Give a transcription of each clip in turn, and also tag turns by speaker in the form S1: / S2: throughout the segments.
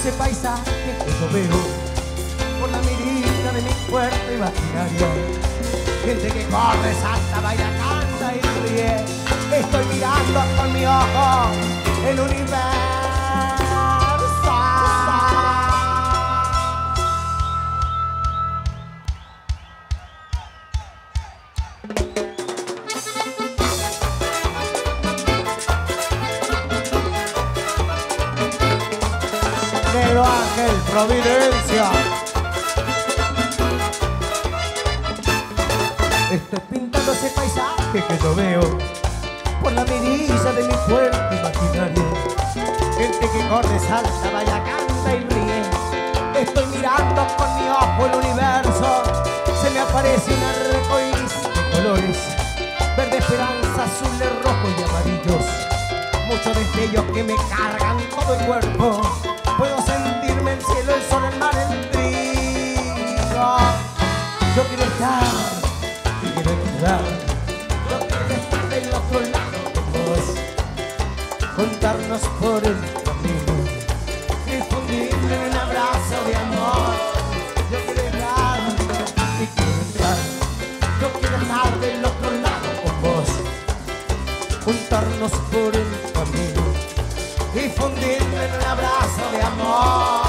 S1: ese paisaje que yo veo por la mirita de mi cuerpo imaginario. Gente que corre, salta, baila, canta y ríe. Estoy mirando con mi ojo el universo. Negro Ángel Providencia. Estoy pintando ese paisaje que yo veo por la mirilla de mi cuerpo imaginario. Gente que corre, salta, baila, canta y ríe. Estoy mirando con mi ojo el universo. Se me aparece un arco iris de colores: verde, esperanza, azules, rojos y amarillos. Muchos destellos que me cargan todo el cuerpo. Puedo sentirme el cielo, el sol, el mar, el trigo. Yo quiero estar y quiero entrar. Yo quiero estar del otro lado con vos. Juntarnos por el camino y fundirme en un abrazo de amor. Yo quiero estar y quiero entrar. Yo quiero estar del otro lado con vos. Juntarnos por el camino y fundirme en un abrazo de amor.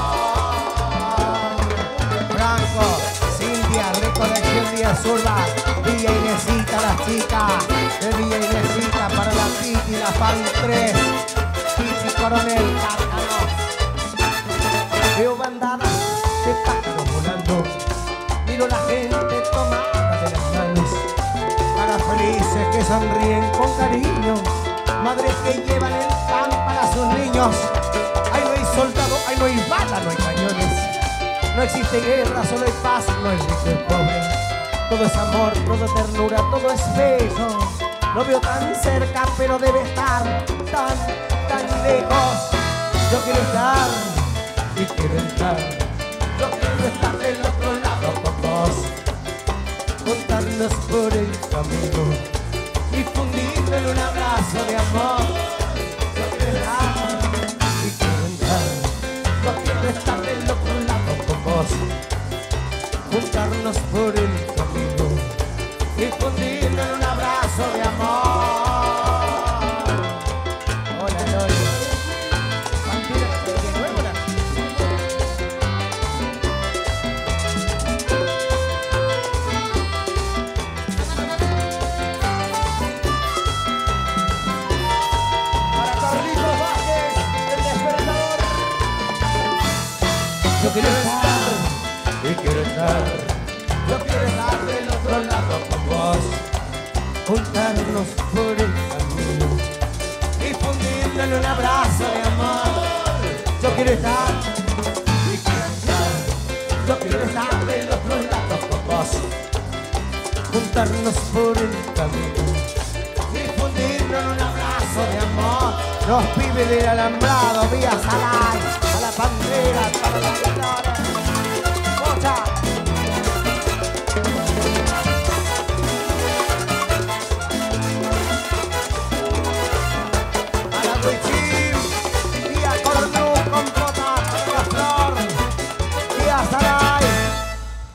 S1: Franco, Cintia, Recolección Díaz Urba, Villa Inesita, las chicas de Villa Inesita, para la Titi, la Fan 3, Titi Coronel, Cácaro. Veo bandadas de pájaros volando, miro la gente tomada de las manos, caras felices que sonríen con cariño, madres que llevan el pan para sus niños. Ahí no hay soldado, ahí no hay bala, no hay cañones. No existe guerra, solo hay paz, no es rico el pobre. Todo es amor, todo es ternura, todo es bello. Lo veo tan cerca, pero debe estar tan lejos. Yo quiero estar y quiero entrar. Yo quiero estar del otro lado con vos. Contarnos por el camino y fundirme en un abrazo de amor. Yo quiero estar y quiero entrar. Yo quiero estar del otro lado con vos. Juntarnos por el camino y fundirme en un abrazo de amor. Hola, Loli. Vampira, de nuevo la... Yo quiero estar y quiero estar. Yo quiero estar del otro lado con vos. Juntarnos por el camino y fundirnos en un abrazo de amor. Yo quiero estar y quiero estar. Yo quiero estar del otro lado con vos. Juntarnos por el camino y fundirnos en un abrazo de amor. Los pibes del alambrado, vía Salay, a la Pantera,